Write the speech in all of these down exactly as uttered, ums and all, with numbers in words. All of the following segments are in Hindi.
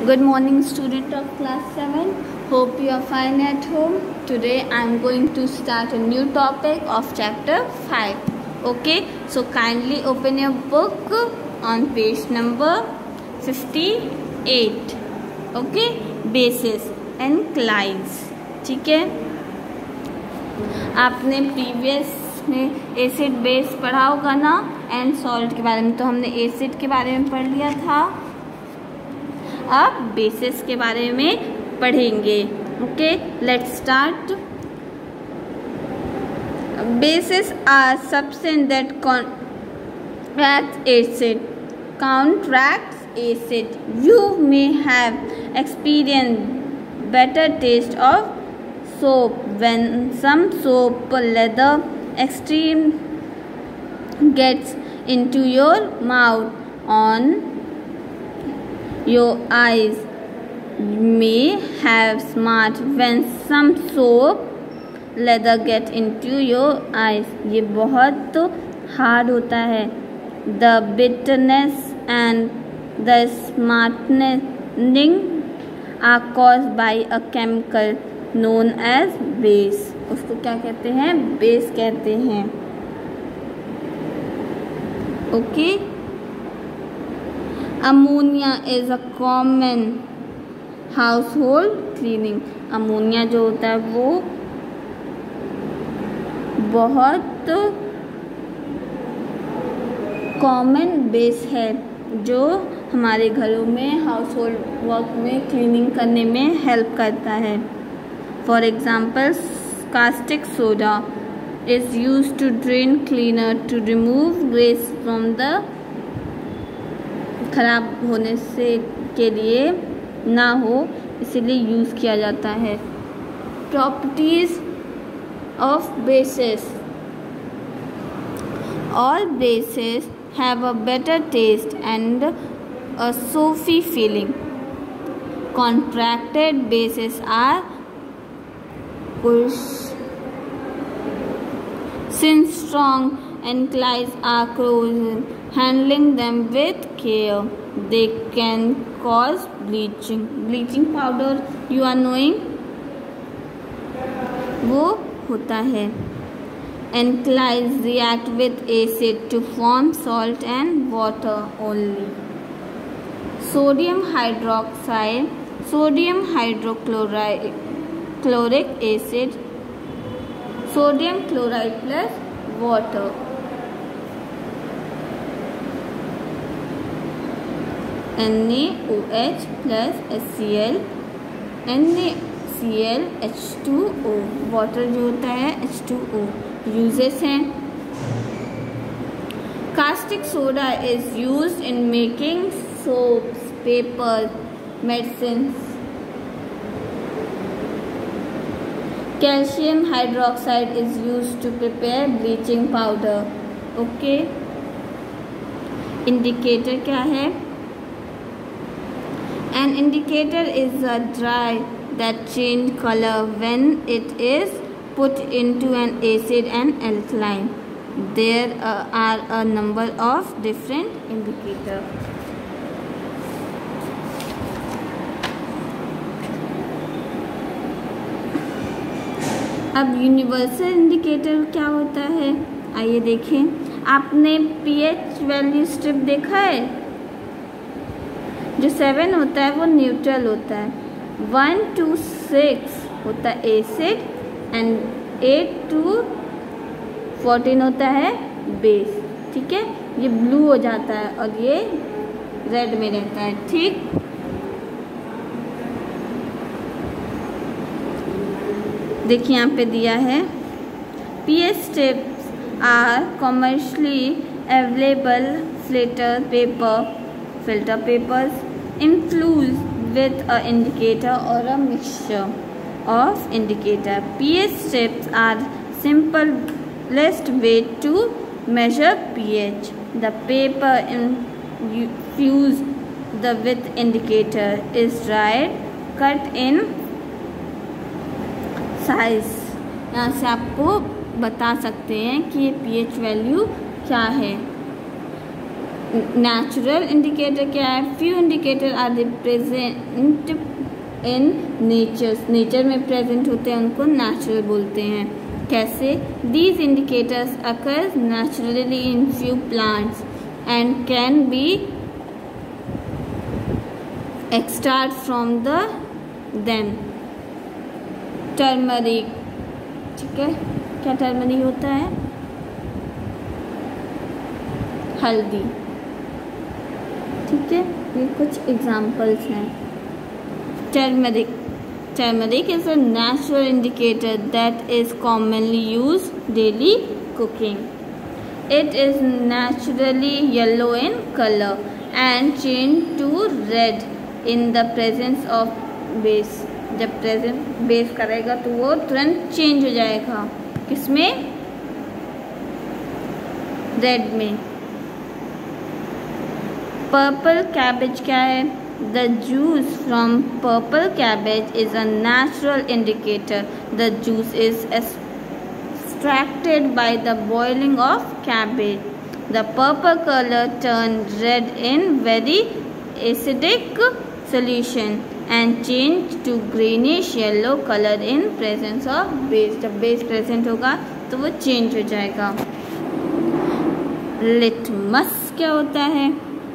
Good morning, student of class seven. Hope you are fine at home. Today I am going to start a new topic of chapter five. Okay, so kindly open your book on page number fifty-eight. Okay, bases and clays. ठीक है, आपने प्रीवियस में एसिड बेस पढ़ा होगा ना, एंड सॉल्ट के बारे में. तो हमने एसिड के बारे में पढ़ लिया था, अब बेसिस के बारे में पढ़ेंगे. Okay, let's start. Bases are substance that counteract acid counteracts acid. You may have experienced better taste of soap when some soap leather extreme gets into your mouth. On your eyes may have smart when some soap leather get into your eyes. ये बहुत हार्ड होता है. The bitterness and the smartening are caused by a chemical known as base. उसको क्या कहते हैं? बेस कहते हैं. Okay, ammonia is a common household cleaning. Ammonia जो होता है वो बहुत कॉमन बेस है जो हमारे घरों में हाउस होल्ड वर्क में क्लीनिंग करने में हेल्प करता है. For example, caustic soda is use to drain cleaner to remove grease from the खराब होने से के लिए ना हो, इसीलिए यूज़ किया जाता है. Properties of bases. All bases have a bitter taste and a soapy feeling. Concentrated bases are since strong and clays are corrosion. Handling them with care, they can cause bleaching. Bleaching powder you are knowing, वो होता है. And clays react with acid to form salt and water only. Sodium hydroxide, sodium hydrochloride, chloric acid, sodium chloride plus water. NaOH plus HCl, NaCl H two O. Water जो होता है H two O. यूजेस हैं. Caustic soda is used in making soaps, paper, medicine. Calcium hydroxide is used to prepare bleaching powder. Okay. Indicator क्या है? An indicator is a dye that change color when it is put into an acid and alkaline. There uh, are a number of different indicators. अब यूनिवर्सल इंडिकेटर क्या होता है, आइए देखें. आपने पीएच वैल्यू स्ट्रिप देखा है? जो सेवन होता है वो न्यूट्रल होता है, वन टू सिक्स होता है acid, and eight to fourteen होता है बेस. ठीक है, ये ब्लू हो जाता है और ये रेड में रहता है. ठीक, देखिए यहाँ पे दिया है. PH strips are commercially available filter paper, filter papers infused with a indicator or a mixture of indicator. pH strips are simplest way to measure pH. The paper infused the with indicator is dried, cut in size. यहाँ से आपको बता सकते हैं कि ये पीएच वैल्यू क्या है. नेचुरल इंडिकेटर क्या है? Few indicator are present in nature, nature में प्रेजेंट होते हैं, उनको नेचुरल बोलते हैं। कैसे? These indicators occur naturally in few plants and can be extract from the them. Turmeric, ठीक है, क्या टर्मरिक होता है? हल्दी, ठीक है। ये कुछ एग्जाम्पल्स हैं। Turmeric, turmeric is a natural indicator that is commonly used daily cooking. It is naturally yellow in color and change to red in the presence of base. जब प्रेजेंट बेस करेगा तो वो तुरंत चेंज हो जाएगा। किसमें? रेड में। पर्पल कैबेज क्या है? The juice from purple cabbage is a natural indicator. The juice is extracted by the boiling of cabbage. The purple color turns red in very acidic solution and change to greenish yellow color in presence of base. जब base present होगा तो वो change हो जाएगा। Litmus क्या होता है?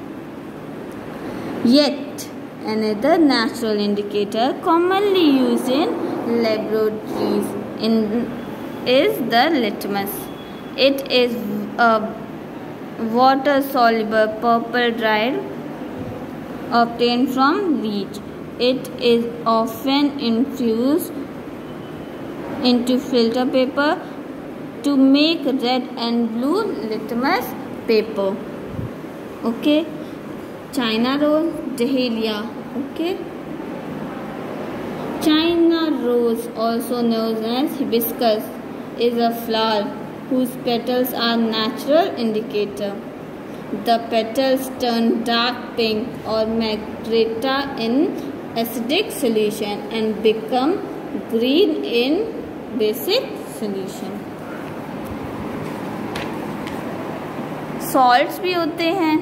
Yet another natural indicator commonly used in laboratories in is the litmus. It is a water-soluble purple dye obtained from leech. It is often infused into filter paper to make red and blue litmus paper. Okay. China rose, Dahlia. Okay. China rose, also known as hibiscus, is a flower whose petals are natural indicator. The petals turn dark pink or magenta in acidic solution and become green in basic solution. Salts भी होते हैं।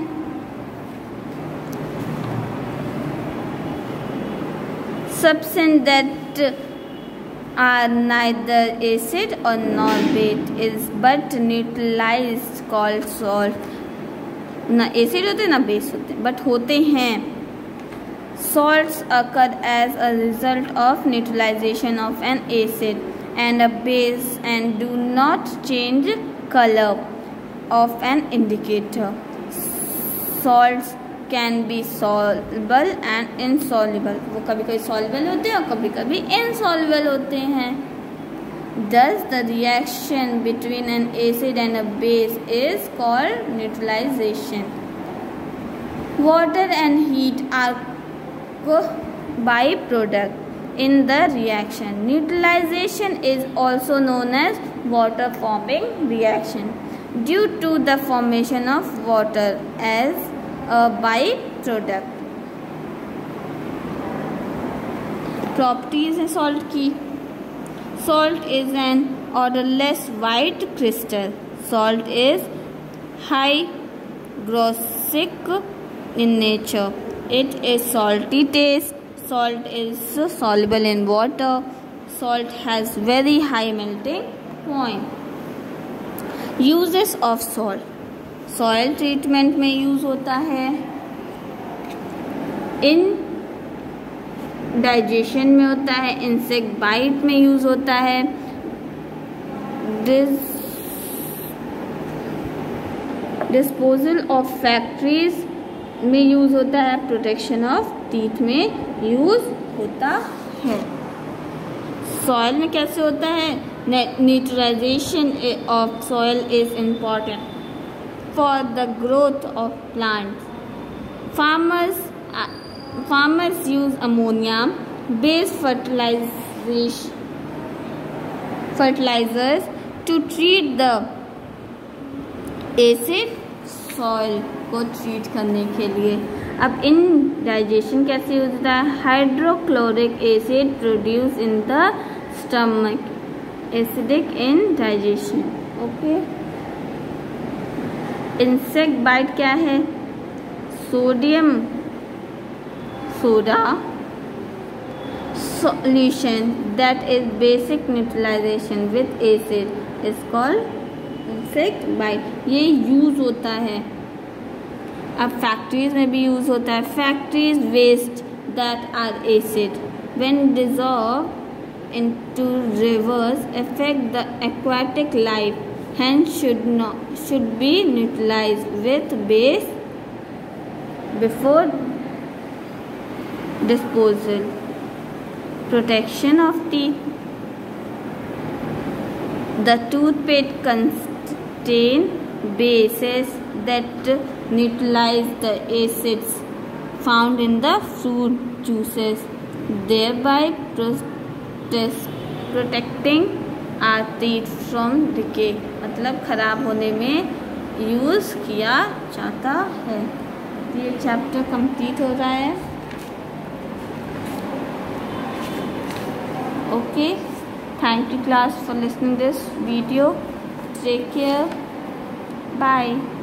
Substance that are neither acid or nor base is but neutralized called salt. ना एसिड होते ना बेस होते बट होते हैं। Salts occur as a result of neutralization of an acid and a base and do not change color of an indicator. Salts can be soluble and insoluble. वो कभी कभी soluble होते हैं और कभी कभी insoluble होते हैं। Thus, the reaction between an acid and a base is called neutralization. Water and heat are byproduct in the reaction. Neutralization is also known as water forming reaction due to the formation of water as a byproduct. Properties हैं salt की। Salt is an odorless white crystal. Salt is hygroscopic in nature. It is salty taste. Salt is soluble in water. Salt has very high melting point. Uses of salt. Soil treatment में use होता है। In डाइजेशन में होता है। इंसेक्ट बाइट में यूज होता है। डिस्पोजल ऑफ फैक्ट्रीज में यूज होता है। प्रोटेक्शन ऑफ टीथ में यूज होता है। सॉइल में कैसे होता है? Neutralization of soil is important for the growth of plants. Farmers Farmers use ammonia-based fertilizers to treat the acid soil को treat करने के लिए। अब इन डाइजेशन कैसे होता है? Hydrochloric acid produce in the stomach, acidic in digestion. Okay. Insect bite क्या है? sodium soda solution that is basic neutralization with acid is called insecticide। ये यूज़ होता है, अब फैक्ट्रीज में भी यूज़ होता है। Factories waste that are acid when dissolve into rivers affect the aquatic life, hence should not should be neutralized with base before disposal। Protection of teeth, the toothpaste contain bases that neutralize the acids found in the fruit juices, thereby protecting our teeth from decay। मतलब खराब होने में यूज़ किया जाता है। ये चैप्टर कंप्लीट हो रहा है। Okay, thank you class for listening this video. Take care. Bye.